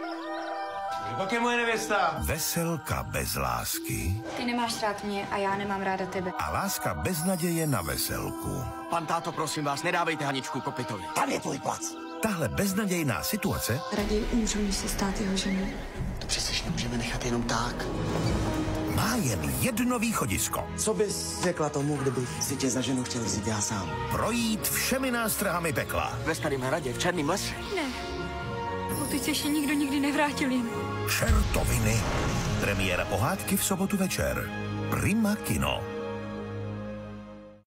Pak je moje nevěsta. Veselka bez lásky. Ty nemáš rád mě a já nemám ráda tebe. A láska bez naděje na veselku. Pan táto, prosím vás, nedávejte Haničku Kopitovi. Tady je tvůj plac. Tahle beznadějná situace Raději umřu, než se stát jeho ženou. To přece nemůžeme nechat jenom tak. má jen jedno východisko. Co bys řekla tomu, kdybych si tě za ženu chtěl vzít já sám? Projít všemi nástrahami pekla. Ve Starém hradě, v Černém lese. Ne, pokud se ještě nikdo nikdy nevrátil jen. Čertoviny. Premiéra pohádky v sobotu večer. Prima Kino.